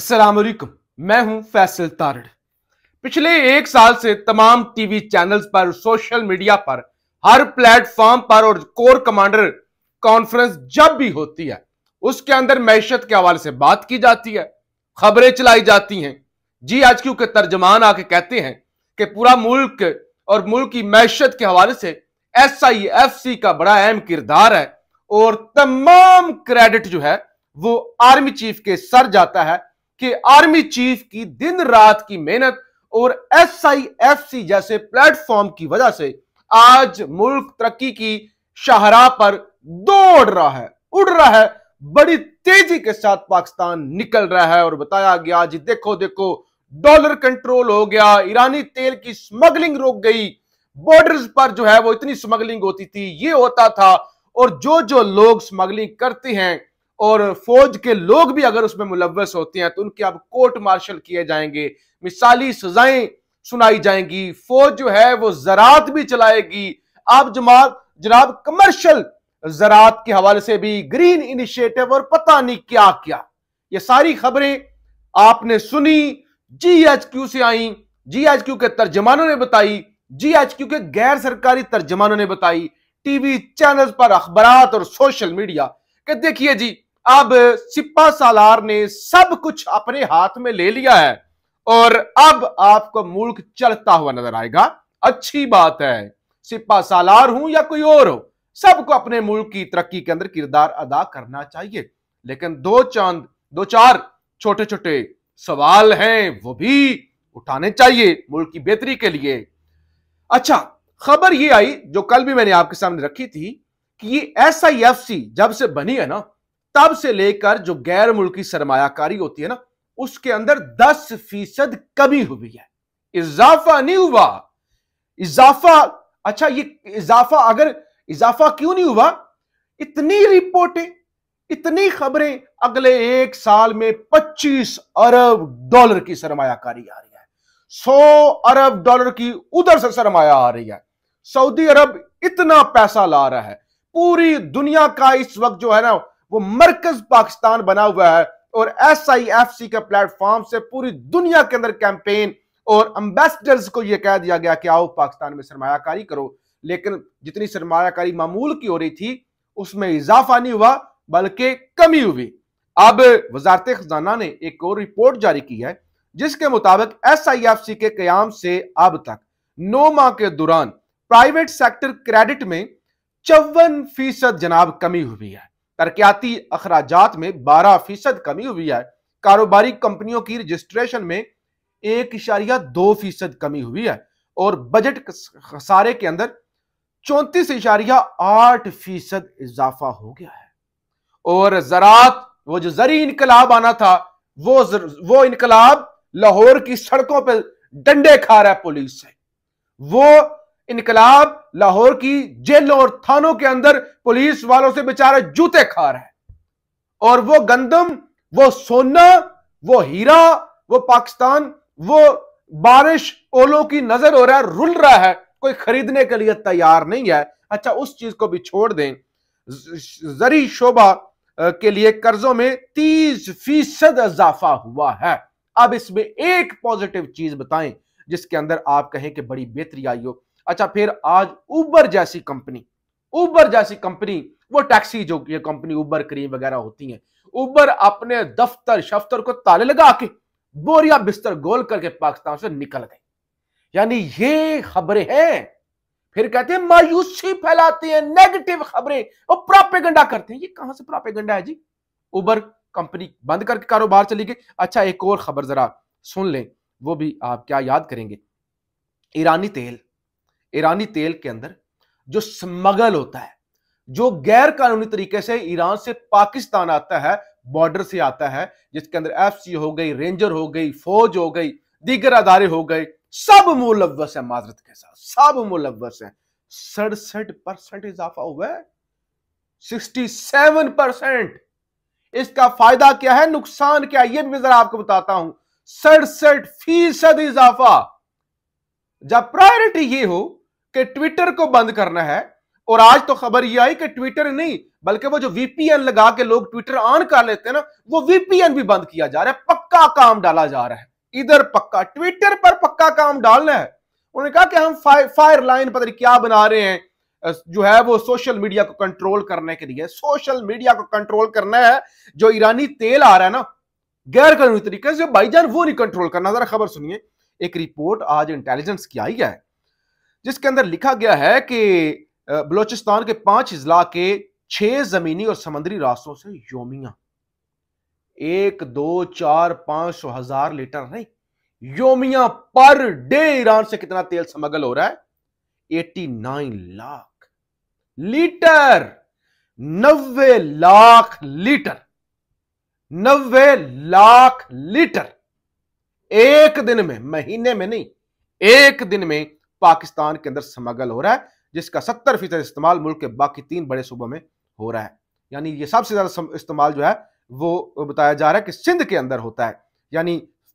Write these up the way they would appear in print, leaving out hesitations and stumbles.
अस्सलाम वालेकुम, मैं हूं फैसल तारड़। पिछले एक साल से तमाम टीवी चैनल्स पर, सोशल मीडिया पर, हर प्लेटफॉर्म पर और कोर कमांडर कॉन्फ्रेंस जब भी होती है उसके अंदर मैशत के हवाले से बात की जाती है, खबरें चलाई जाती हैं। GHQ के तर्जमान आके कहते हैं कि पूरा मुल्क और मुल्क की मैशत के हवाले से SIFC का बड़ा अहम किरदार है और तमाम क्रेडिट जो है वो आर्मी चीफ के सर जाता है कि आर्मी चीफ की दिन रात की मेहनत और SIFC जैसे प्लेटफॉर्म की वजह से आज मुल्क तरक्की की शाहराह पर दौड़ रहा है, उड़ रहा है, बड़ी तेजी के साथ पाकिस्तान निकल रहा है। और बताया गया जी देखो देखो डॉलर कंट्रोल हो गया, ईरानी तेल की स्मगलिंग रुक गई, बॉर्डर्स पर जो है वो इतनी स्मगलिंग होती थी, ये होता था। और जो जो लोग स्मगलिंग करते हैं और फौज के लोग भी अगर उसमें मुलव्वस होते हैं तो उनके अब कोर्ट मार्शल किए जाएंगे, मिसाली सजाएं सुनाई जाएंगी, फौज जो है वो ज़रात भी चलाएगी। अब जनाब कमर्शियल ज़रात के हवाले से भी ग्रीन इनिशिएटिव और पता नहीं क्या क्या, ये सारी खबरें आपने सुनी, GHQ से आई, GHQ के तर्जमानों ने बताई, GHQ के गैर सरकारी तर्जमानों ने बताई, टीवी चैनल्स पर अखबारात और सोशल मीडिया कि देखिए जी अब सिपा सालार ने सब कुछ अपने हाथ में ले लिया है और अब आपको मुल्क चलता हुआ नजर आएगा। अच्छी बात है, सिपा सालार हूं या कोई और हो, सबको अपने मुल्क की तरक्की के अंदर किरदार अदा करना चाहिए। लेकिन दो चार छोटे छोटे सवाल हैं, वो भी उठाने चाहिए मुल्क की बेहतरी के लिए। अच्छा, खबर ये आई जो कल भी मैंने आपके सामने रखी थी कि ये SIFC जब से बनी है ना, तब से लेकर जो गैर मुल्की सरमायाकारी होती है ना, उसके अंदर 10% कमी हुई है, इजाफा नहीं हुआ। इजाफा, अच्छा ये इजाफा क्यों नहीं हुआ? इतनी रिपोर्टें, इतनी खबरें, अगले एक साल में 25 अरब डॉलर की सरमायाकारी आ रही है, 100 अरब डॉलर की उधर से सरमाया आ रही है, सऊदी अरब इतना पैसा ला रहा है, पूरी दुनिया का इस वक्त जो है ना वो मरकज पाकिस्तान बना हुआ है। और SIFC के प्लेटफॉर्म से पूरी दुनिया के अंदर कैंपेन और एम्बेसडर्स को यह कह दिया गया कि आओ पाकिस्तान में सरमायाकारी करो। लेकिन जितनी सरमायाकारी मामूल की हो रही थी उसमें इजाफा नहीं हुआ बल्कि कमी हुई। अब वजारत खजाना ने एक और रिपोर्ट जारी की है जिसके मुताबिक SIFC के कयाम से अब तक 9 माह के दौरान प्राइवेट सेक्टर क्रेडिट में 54% जनाब कमी हुई है, तरक्याती अखराजात में 12% कमी हुई है, कारोबारी कंपनियों की रजिस्ट्रेशन में 1.2% कमी हुई है और बजट खसारे के अंदर 34.8% इजाफा हो गया है। और ज़रात, वो जो ज़री इनकलाब आना था, वो इनकलाब लाहौर की सड़कों पर डंडे खा रहा है पुलिस से, वो इनकलाब लाहौर की जेलों और थानों के अंदर पुलिस वालों से बेचारे जूते खा रहा है। और वो गंदम, वो सोना, वो हीरा, वो पाकिस्तान, वो बारिश ओलों की नजर हो रहा है, रुल रहा है, कोई खरीदने के लिए तैयार नहीं है। अच्छा, उस चीज को भी छोड़ दें, ज़री शोबा के लिए कर्जों में 30% इजाफा हुआ है। अब इसमें एक पॉजिटिव चीज बताएं जिसके अंदर आप कहें कि बड़ी बेहतरी आई हो। अच्छा, फिर आज उबर जैसी कंपनी, वो टैक्सी जो ये कंपनी उबर करीम वगैरह होती हैं, उबर अपने दफ्तर शफ्तर को ताले लगा के बोरिया बिस्तर गोल करके पाकिस्तान से निकल गए। यानी ये खबरें हैं, फिर कहते हैं मायूसी फैलाते हैं, नेगेटिव खबरें और प्रोपेगेंडा करते हैं। ये कहां से प्रोपेगेंडा है जी? उबर कंपनी बंद करके कारोबार चली गई। अच्छा, एक और खबर जरा सुन लें, वो भी आप क्या याद करेंगे। ईरानी तेल के अंदर जो स्मगल होता है, जो गैर कानूनी तरीके से ईरान से पाकिस्तान आता है, बॉर्डर से आता है, जिसके अंदर FC हो गई, रेंजर हो गई, फौज हो गई, दीगर अदारे हो गए, सब मुलव्वस है, माजरत के साथ सब मुलव्वस है। 67% इजाफा हुआ है, 67%। इसका फायदा क्या है, नुकसान क्या है, यह भी जरा आपको बताता हूं। 67% इजाफा। जब प्रायोरिटी ये हो कि ट्विटर को बंद करना है और आज तो खबर यह आई कि ट्विटर नहीं बल्कि वो जो वीपीएन लगा के लोग ट्विटर ऑन कर लेते हैं ना, वो वीपीएन भी बंद किया जा रहा है। पक्का काम डाला जा रहा है इधर, पक्का ट्विटर पर पक्का काम डालना है। उन्होंने कहा कि हम फायर लाइन पता नहीं क्या बना रहे हैं, जो है वो सोशल मीडिया को कंट्रोल करने के लिए। सोशल मीडिया को कंट्रोल करना है, जो ईरानी तेल आ रहा है ना गैर कानूनी तरीके से भाईजान, वो नहीं कंट्रोल करना। जरा खबर सुनिए। एक रिपोर्ट आज इंटेलिजेंस की आई है जिसके अंदर लिखा गया है कि बलोचिस्तान के 5 अजला के 6 जमीनी और समुद्री रास्तों से योमिया 1, 2, 4, 500 हजार लीटर नहीं, योमिया पर डे ईरान से कितना तेल स्मगल हो रहा है? 89 lakh litre. 90 lakh litre, 90 lakh litre एक दिन में, महीने में नहीं, एक दिन में पाकिस्तान के अंदर स्मगल हो रहा है, जिसका 70% इस्तेमाल मुल्क के बाकी 3 बड़े सूबों में हो रहा है। यानी ये सबसे ज्यादा इस्तेमाल जो है वो बताया जा रहा है कि सिंध के अंदर होता है। यानी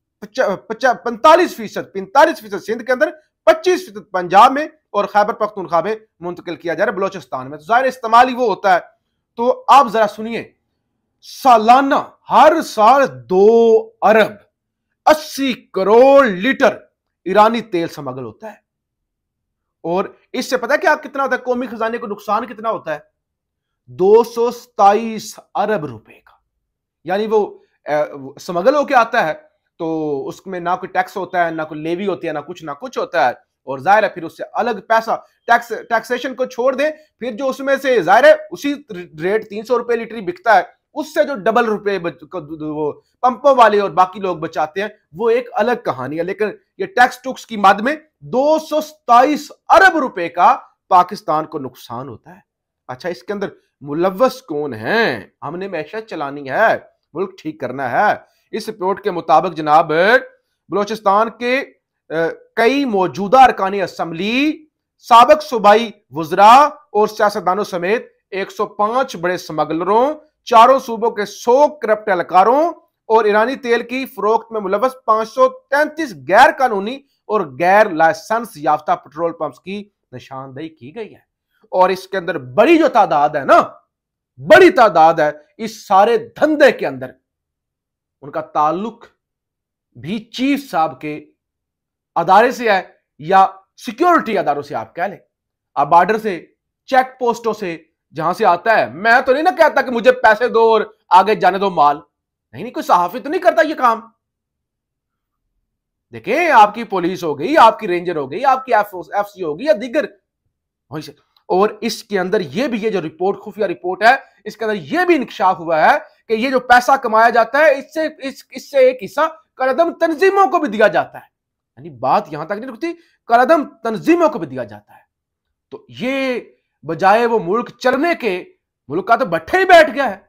45% सिंध के अंदर, 25% पंजाब में और खैबर पख्तूनख्वा में मुंतकिल किया जा रहा है बलोचिस्तान में। तो जाहिर इस्तेमाल ही वो होता है। तो आप जरा सुनिए, सालाना हर साल 2 अरब 80 करोड़ लीटर ईरानी तेल स्मगल होता है। और इससे पता है कि आप कितना होता है, कौमी खजाने को नुकसान कितना होता है? 227 अरब रुपए का। यानी वो स्मगल होके आता है तो उसमें ना कोई टैक्स होता है, ना कोई लेवी होती है, ना कुछ होता है। और जाहिर है फिर उससे अलग पैसा टैक्सेशन को छोड़ दें, फिर जो उसमें से जाहिर है उसी रेट 300 रुपए लीटर बिकता है, उससे जो डबल रुपए वो पंपों वाले और बाकी लोग बचाते हैं, वो एक अलग कहानी है। लेकिन ये टैक्स टुक्स की मद में 227 अरब रुपए का पाकिस्तान को नुकसान होता है। अच्छा, इसके अंदर मुलव्वस कौन है? हमने मैशत चलानी है, मुल्क ठीक करना है। इस रिपोर्ट के मुताबिक जनाब बलोचिस्तान के कई मौजूदा अरकानी असम्बली, साबिक सूबाई वुजरा और सियासतदानों समेत 105 बड़े स्मगलरों, 4 सूबों के 100 करप्ट एहलकारों और ईरानी तेल की फरोख्त में मुलव्वस 533 गैर कानूनी और गैर लाइसेंस याफ्ता पेट्रोल पंप्स की निशानदेही की गई है। और इसके अंदर बड़ी जो तादाद है ना, बड़ी तादाद है इस सारे धंधे के अंदर, उनका ताल्लुक भी चीफ साहब के अदारे से है या सिक्योरिटी अदारों से आप कह लें। आप बॉर्डर से, चेक पोस्टों से जहां से आता है, मैं तो नहीं ना कहता कि मुझे पैसे दो और आगे जाने दो माल, नहीं, कोई सहाफी तो नहीं करता ये काम। देखें, आपकी पुलिस हो गई, आपकी रेंजर हो गई, आपकी एफसी होगी या दीगर। और इसके अंदर ये भी, ये जो रिपोर्ट, खुफिया रिपोर्ट है, इसके अंदर ये भी इंकशाफ हुआ है कि ये जो पैसा कमाया जाता है, इससे एक हिस्सा कलदम तंजीमों को भी दिया जाता है। यानी बात यहां तक नहीं रुकती, कलदम तंजीमों को भी दिया जाता है। तो ये बजाय वो मुल्क चलने के, मुल्क का तो भट्ठे ही बैठ गया है।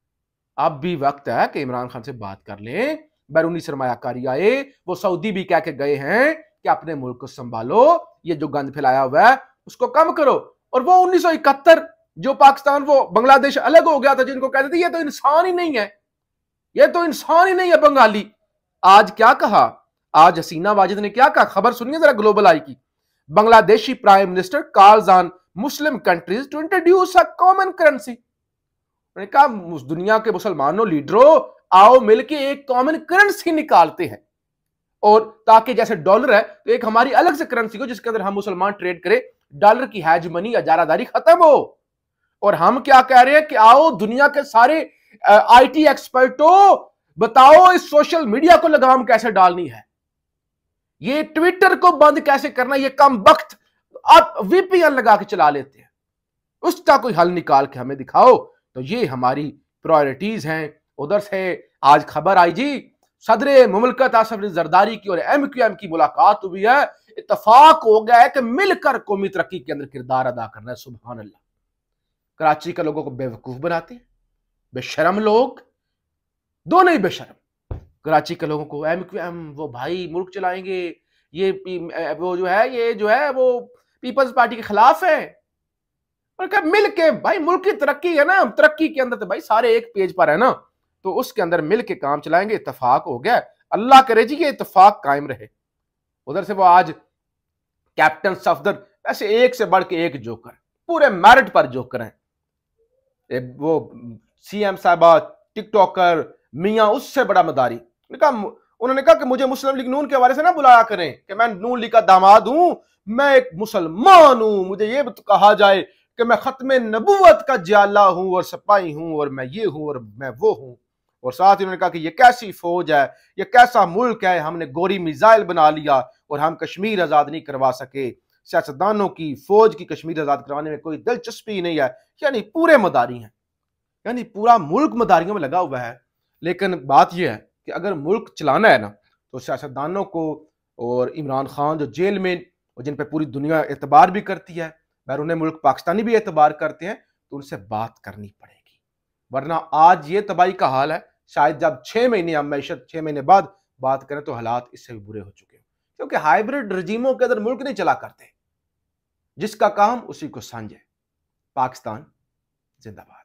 अब भी वक्त है कि इमरान खान से बात कर लें, बैरूनी सरमायाकारी आए, वो सऊदी भी कह के गए हैं कि अपने मुल्क को संभालो, ये जो गंद फैलाया हुआ है उसको कम करो। और वो 1971 जो पाकिस्तान, वो बांग्लादेश अलग हो गया था, जिनको कहते थे ये तो इंसान ही नहीं है, ये तो इंसान ही नहीं है बंगाली। आज क्या कहा, आज हसीना वाजिद ने क्या कहा, खबर सुनिए जरा ग्लोबल आई की। Bangladeshi prime minister calls on Muslim countries to introduce a common currency. उन्होंने कहा दुनिया के मुसलमानों, लीडरों, आओ मिलके एक कॉमन करेंसी निकालते हैं, और ताकि जैसे डॉलर है तो एक हमारी अलग से करेंसी हो जिसके अंदर हम मुसलमान ट्रेड करें, डॉलर की हैजमनी या जारादारी खत्म हो। और हम क्या कह रहे हैं कि आओ दुनिया के सारे आईटी एक्सपर्टों, बताओ इस सोशल मीडिया को लगाम कैसे डालनी है, ये ट्विटर को बंद कैसे करना, ये कम वक्त आप वीपीएन लगा के चला लेते हैं, उसका कोई हल निकाल के हमें दिखाओ। तो ये हमारी प्रायोरिटीज हैं। उधर से आज खबर आई जी, सदर मुमलकत आसिफ अली जरदारी की और एमक्यूएम की मुलाकात हुई है। इत्तफाक हो गया है कि मिलकर कौमी तरक्की के अंदर किरदार अदा करना है। सुभान अल्लाह। कराची के लोगों को बेवकूफ बनाते हैं, बेशरम लोग, दोनों ही बेशरम। कराची के लोगों को एमक्यूएम वो भाई मुल्क चलाएंगे, ये वो जो है, ये जो है वो पीपल्स पार्टी के खिलाफ है। और क्या मिल के भाई, मुल्क की तरक्की है ना, तरक्की के अंदर तो भाई सारे एक पेज पर है ना, तो उसके अंदर मिल के काम चलाएंगे। इत्तेफाक हो गया, अल्लाह करे जी ये इत्तेफाक कायम रहे। उधर से वो आज कैप्टन सफदर, ऐसे एक से बढ़ के एक जोकर, पूरे मेरिट पर जो करें। वो सीएम साहबा, टिकटॉकर, मियां उससे बड़ा मदारी। उन्होंने कहा कि मुझे मुस्लिम लीग नून के हवाले से ना बुलाया करें कि मैं नून लीग का दामाद हूं, मैं एक मुसलमान हूं, मुझे ये कहा जाए कि मैं खत्मे नबूवत का जाला हूं और सिपाही हूं और मैं ये हूं और मैं वो हूं। और साथ ही उन्होंने कहा कि ये कैसी फौज है, ये कैसा मुल्क है, हमने गोरी मिसाइल बना लिया और हम कश्मीर आजाद नहीं करवा सके। सियासतदानों की फौज की कश्मीर आजाद करवाने में कोई दिलचस्पी नहीं है। यानी पूरे मदारी हैं, यानी पूरा मुल्क मदारियों में लगा हुआ है। लेकिन बात यह है कि अगर मुल्क चलाना है ना, तो सियासतदानों को और इमरान खान जो जेल में और जिन पर पूरी दुनिया एतबार भी करती है, बैरून मुल्क पाकिस्तानी भी एतबार करते हैं, तो उनसे बात करनी पड़ेगी। वरना आज ये तबाही का हाल है, शायद जब 6 महीने हम मैशत 6 महीने बाद बात करें तो हालात इससे भी बुरे हो चुके हैं। क्योंकि हाइब्रिड रजीमों के अंदर मुल्क नहीं चला करते, जिसका काम उसी को सांझे। पाकिस्तान जिंदाबाद।